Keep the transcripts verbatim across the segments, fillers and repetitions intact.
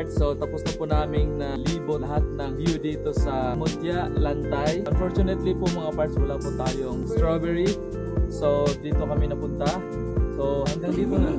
parts. So tapos na po naming na libo lahat ng view dito sa Mutya, Lantay. Unfortunately po mga parts, wala po tayong strawberry. So dito kami napunta. So hanggang dito na.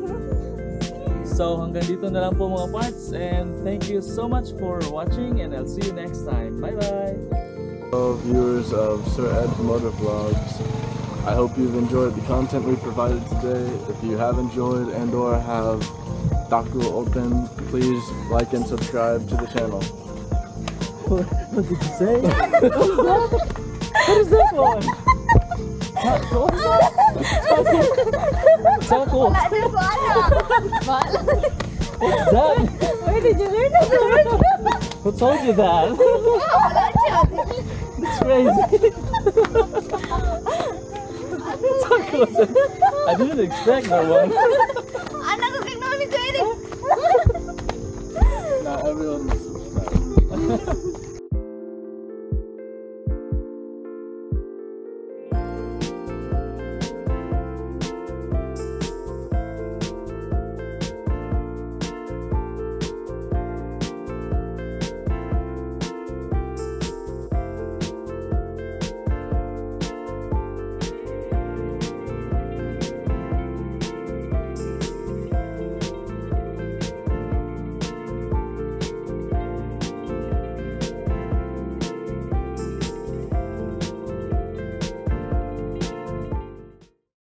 So hanggang dito na lang po mga parts. And thank you so much for watching and I'll see you next time. Bye bye! Hello viewers of Sir Ed's Motor Vlogs. I hope you've enjoyed the content we provided today. If you have enjoyed and or have Daku open, please like and subscribe to the channel. What, what did you say? What is that? What is that one? What is that? Sako. What's that? Where did you learn that? Who told you that? It's crazy. I didn't expect that one. Anak ko kang namin, Jerry. Not everyone is subscribed.